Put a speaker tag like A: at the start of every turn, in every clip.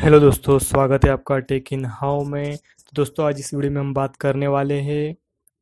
A: Hello दोस्तों, स्वागत है आपका टेक इन हाउ में। तो दोस्तों, आज इस वीडियो में हम बात करने वाले हैं।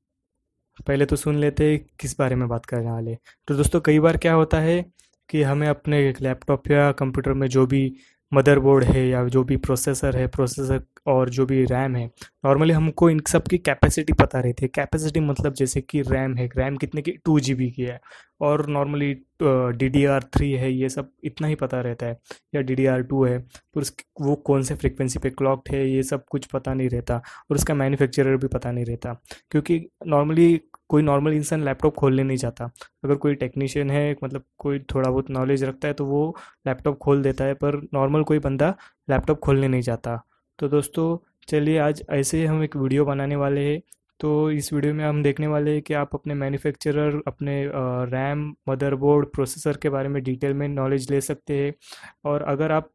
A: पहले तो सुन लेते हैं किस बारे में बात करने वाले। तो दोस्तों, कई बार क्या होता है कि हमें अपने लैपटॉप या कंप्यूटर में जो भी मदरबोर्ड है या जो भी प्रोसेसर और जो भी रैम है, नॉर्मली हमको इन सब की कैपेसिटी पता रहती है। कैपेसिटी मतलब जैसे कि रैम कितने की, 2 GB की है। और नॉर्मली DDR3 है, ये सब इतना ही पता रहता है। या DDR2 है, तो वो कौन से फ्रिक्वेंसी पे क्लॉक्ड है, ये सब कुछ पता नहीं रहता। और उसका मैन्युफैक्चरर भी पता नहीं रहता, क्योंकि नॉर्मली कोई नॉर्मल इंसान लैपटॉप खोलने नहीं जाता। अगर कोई टेक्नीशियन है, मतलब कोई थोड़ा बहुत नॉलेज रखता है, तो वो लैपटॉप खोल देता है, पर नॉर्मल कोई बंदा लैपटॉप खोलने नहीं जाता। तो दोस्तों, चलिए आज ऐसे ही हम एक वीडियो बनाने वाले हैं। तो इस वीडियो में हम देखने वाले हैं कि आप अपने मैन्युफैक्चरर, अपने रैम, मदरबोर्ड, प्रोसेसर के बारे में डिटेल में नॉलेज ले सकते हैं। और अगर आप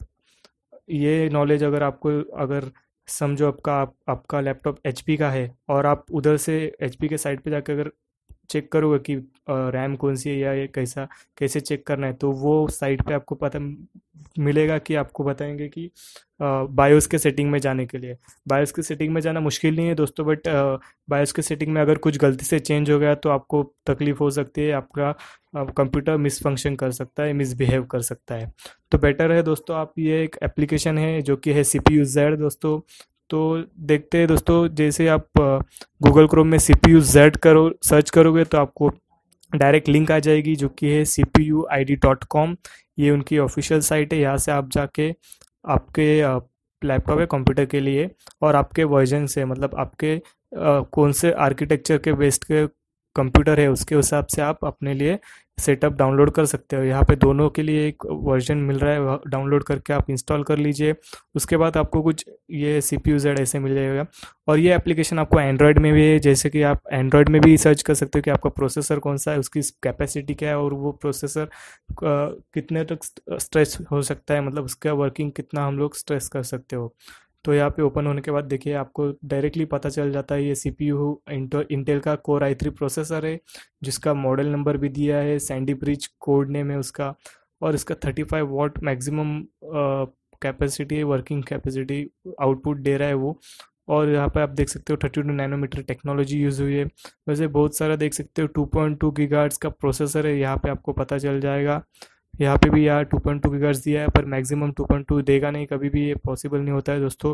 A: ये नॉलेज अगर आपको, अगर समझो आपका लैपटॉप एचपी का है, और आप उधर से एचपी के साइट पे जाकर अगर चेक करोगे कि रैम कौन सी है या ये कैसे चेक करना है, तो वो साइट पे आपको पता मिलेगा कि आपको बताएंगे कि बायोस के सेटिंग में जाने के लिए। बायोस के सेटिंग में जाना मुश्किल नहीं है दोस्तों, बट बायोस के सेटिंग में अगर कुछ गलती से चेंज हो गया तो आपको तकलीफ हो सकती है। आपका कंप्यूटर मिसफंक्शन कर सकता है, मिसबिहेव कर सकता है। तो बेटर है दोस्तों, आप, ये एक एप्लीकेशन है जो कि है CPU Z दोस्तों। तो देखते हैं दोस्तों, जैसे आप गूगल क्रोम में CPU Z सर्च करोगे तो आपको डायरेक्ट लिंक आ जाएगी, जो कि है CPUID.com। ये उनकी ऑफिशियल साइट है। यहाँ से आप जाके आपके लैपटॉप या कंप्यूटर के लिए और आपके वर्जन से, मतलब आपके कौन से आर्किटेक्चर के बेस्ड के कंप्यूटर है, उसके हिसाब से आप अपने लिए सेटअप डाउनलोड कर सकते हो। यहाँ पे दोनों के लिए एक वर्जन मिल रहा है, डाउनलोड करके आप इंस्टॉल कर लीजिए। उसके बाद आपको कुछ ये CPU Z ऐसे मिल जाएगा। और ये एप्लीकेशन आपको एंड्रॉयड में भी है, जैसे कि आप एंड्रॉयड में भी सर्च कर सकते हो कि आपका प्रोसेसर कौन सा है, उसकी कैपेसिटी क्या है, और वो प्रोसेसर कितने तक स्ट्रेच हो सकता है, मतलब उसका वर्किंग कितना हम लोग स्ट्रेस कर सकते हो। तो यहाँ पे ओपन होने के बाद देखिए, आपको डायरेक्टली पता चल जाता है। ये CPU इंटेल का Core i3 प्रोसेसर है, जिसका मॉडल नंबर भी दिया है, सैंडी ब्रिज कोड नेम है उसका। और इसका 35 W मैक्सिमम कैपेसिटी है, वर्किंग कैपेसिटी आउटपुट दे रहा है वो। और यहाँ पे आप देख सकते हो 32 नैनोमीटर टेक्नोलॉजी यूज़ हुई है। वैसे बहुत सारा देख सकते हो, 2.2 गीगाहर्ट्ज का प्रोसेसर है, यहाँ पे आपको पता चल जाएगा। यहाँ पे भी यार 2.2 गीगाहर्ट्ज दिया है, पर मैक्सिमम 2.2 देगा नहीं, कभी भी ये पॉसिबल नहीं होता है दोस्तों।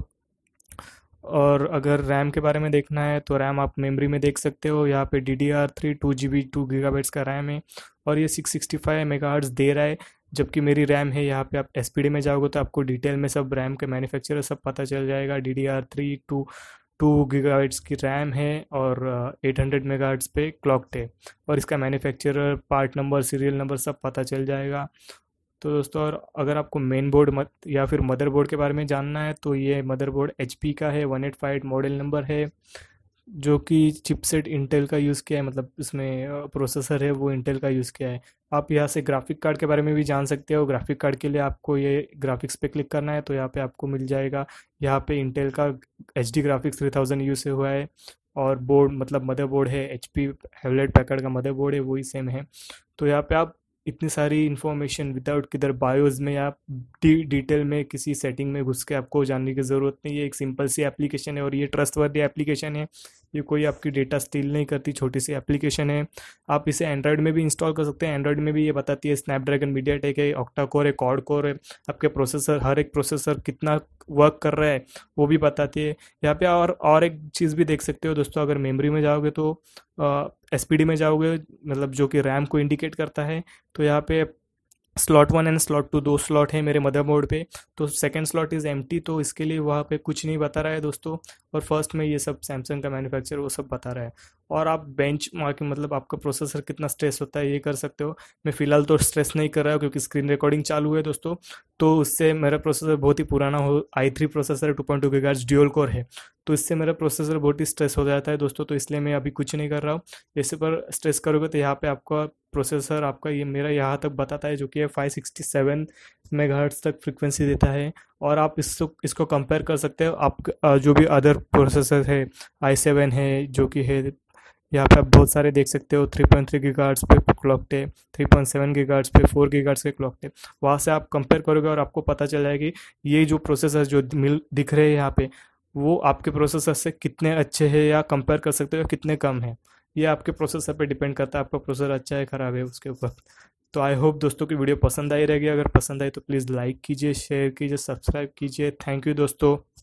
A: और अगर रैम के बारे में देखना है तो रैम आप मेमोरी में देख सकते हो। यहाँ पे DDR3 2 GB 2 GB का रैम है, और ये 665 मेगाहर्ट्ज दे रहा है। जबकि मेरी रैम है, यहाँ पे आप SPD में जाओगे तो आपको डिटेल में सब रैम के मैन्युफैक्चरर सब पता चल जाएगा। DDR3 2 GB की रैम है, और 800 मेगाहर्ट्ज पे क्लॉक्ड है। और इसका manufacturer, part number, serial number सब पता चल जाएगा। तो दोस्तों, और अगर आपको मेन बोर्ड मत या फिर मदरबोर्ड के बारे में जानना है, तो ये मदरबोर्ड HP का है, 185 मॉडल नंबर है, जो कि चिपसेट इंटेल का यूज़ किया है, मतलब इसमें प्रोसेसर है वो इंटेल का यूज़ किया है। आप यहाँ से ग्राफिक कार्ड के बारे में भी जान सकते हो। ग्राफिक कार्ड के लिए आपको ये ग्राफिक्स पे क्लिक करना है, तो यहाँ पे आपको मिल जाएगा। यहाँ पे इंटेल का HD ग्राफिक्स 3000 यूज़ हुआ है। और बोर्ड, मतलब मदरबोर्ड है HP हेवलेट पैकर्ड का मदरबोर्ड है, वही सेम है। तो यहाँ पे आप इतनी सारी इन्फॉर्मेशन विदाउट किधर बायोस में या डिटेल में किसी सेटिंग में घुस के आपको जानने की ज़रूरत नहीं है। एक सिंपल सी एप्लीकेशन है, और ये ट्रस्टवर्दी एप्लीकेशन है। ये कोई आपकी डेटा स्टील नहीं करती, छोटी सी एप्लीकेशन है। आप इसे एंड्रॉयड में भी इंस्टॉल कर सकते हैं। एंड्रॉयड में भी ये बताती है स्नैपड्रैगन मीडियाटेक है, ऑक्टा कोर है, क्वाड कोर है। आपके प्रोसेसर, हर एक प्रोसेसर कितना वर्क कर रहा है वो भी बताती है। यहाँ पे और एक चीज़ भी देख सकते हो दोस्तों, अगर मेमोरी में जाओगे तो SPD में जाओगे, मतलब जो कि रैम को इंडिकेट करता है। तो यहाँ पे स्लॉट 1 एंड स्लॉट 2, 2 स्लॉट है मेरे मदरबोर्ड पे। तो सेकंड स्लॉट इज़ एम्प्टी, तो इसके लिए वहाँ पे कुछ नहीं बता रहा है दोस्तों। और फर्स्ट में ये सब सैमसंग का मैन्युफैक्चर वो सब बता रहा है। और आप बेंच मार्किंग, मतलब आपका प्रोसेसर कितना स्ट्रेस होता है, ये कर सकते हो। मैं फ़िलहाल तो स्ट्रेस नहीं कर रहा हूँ, क्योंकि स्क्रीन रिकॉर्डिंग चालू है दोस्तों। तो उससे मेरा प्रोसेसर बहुत ही पुराना हो, i3 processor 2.2 gigahertz dual core है। तो इससे मेरा प्रोसेसर बहुत ही स्ट्रेस हो जाता है दोस्तों, तो इसलिए मैं अभी कुछ नहीं कर रहा हूँ। जैसे पर स्ट्रेस करोगे तो यहाँ पे आपका प्रोसेसर, आपका ये मेरा यहाँ तक बताता है, जो कि है 567 मेगाहर्ट्ज तक फ्रिक्वेंसी देता है। और आप इसको कंपेयर कर सकते हो आप जो भी अदर प्रोसेसर है, i7 है, जो कि है यहाँ पे आप बहुत सारे देख सकते हो, 3.3 गीगाहर्ट्ज़ पे क्लॉक है, 3.7 गीगाहर्ट्ज़ पे, 4 गीगाहर्ट्ज़ के क्लॉक है। वहाँ से आप कंपेयर करोगे और आपको पता चल जाएगा कि ये जो प्रोसेसर जो मिल दिख रहे हैं यहाँ पे, वो आपके प्रोसेसर से कितने अच्छे हैं, या कंपेयर कर सकते हो कितने कम है। ये आपके प्रोसेसर पे डिपेंड करता है, आपका प्रोसेसर अच्छा है ख़राब है उसके ऊपर। तो आई होप दोस्तों की वीडियो पसंद आई रहेगी। अगर पसंद आई तो प्लीज़ लाइक कीजिए, शेयर कीजिए, सब्सक्राइब कीजिए। थैंक यू दोस्तों।